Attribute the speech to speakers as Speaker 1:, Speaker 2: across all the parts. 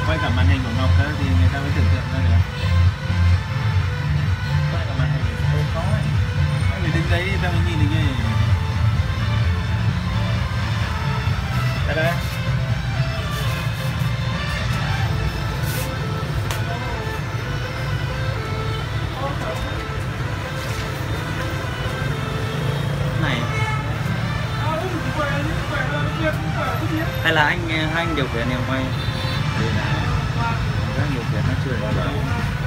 Speaker 1: quay cả màn hình của Ngọc đó thì người ta mới tưởng tượng ra được. Quay cả màn hình không có ấy. Anh phải đứng đấy thì ta mới nhìn được cái. Đây đây.
Speaker 2: Này. Hay là anh điều khiển em quay. Đây là các điều khiển nó chưa được rồi.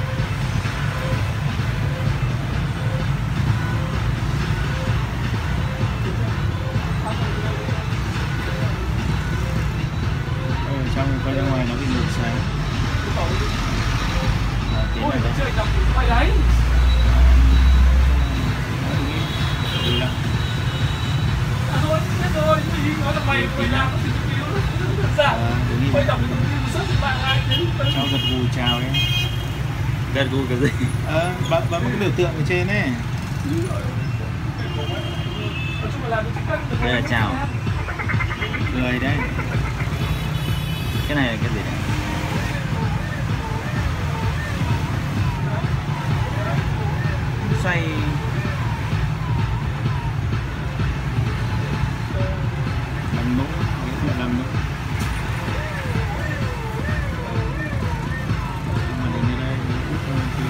Speaker 1: Trong quay ra ngoài nó bị ngược sáng.
Speaker 3: Ôi, trời đập quay đấy. Thôi, biết rồi, mình nói là mày làm nó thì cứu đơn giản. Quay đập sớt bạn ai đến.
Speaker 1: Cháu gật gù chào em.
Speaker 2: Gật gù cái gì?
Speaker 1: Bấm cái biểu tượng ở trên ấy.
Speaker 2: Đây là chào.
Speaker 1: Người đấy.
Speaker 2: Cái này là cái gì đấy? Xoay
Speaker 1: làm nút, làm nút. Mà đến đây út hơn thì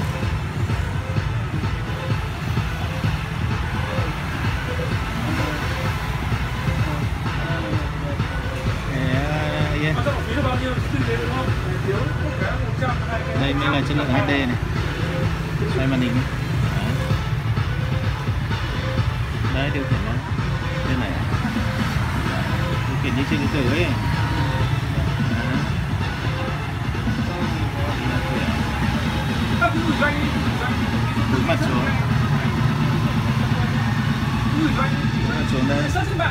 Speaker 1: đây mới là chất lượng HD này. Xoay màn hình. Đấy, điều khiển đó. Đây này. Điều khiển như trên điện tử ấy. Cúi mặt xuống. Xuống đây.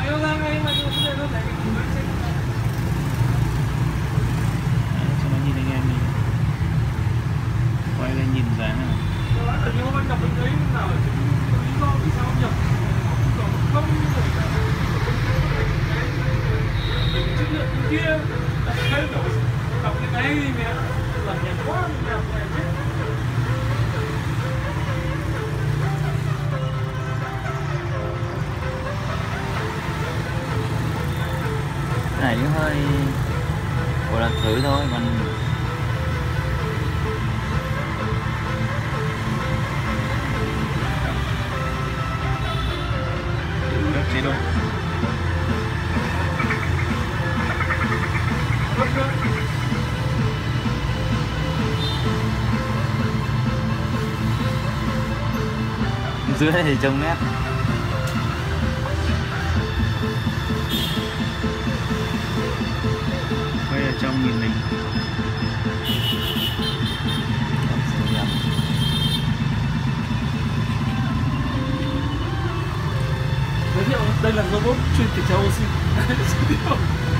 Speaker 1: Cho nó nhìn anh em đi. Quay lên nhìn dáng nào.
Speaker 3: Kia đọc cái này mẹ là nhạt quá mẹ.
Speaker 2: cái này nó hơi gọi là thử thôi, còn
Speaker 1: các chế độ.
Speaker 2: dưới thì trông nét.
Speaker 1: Quay ở trong nhìn mình.
Speaker 3: Giới thiệu đây là robot chuyên kiểm tra oxy.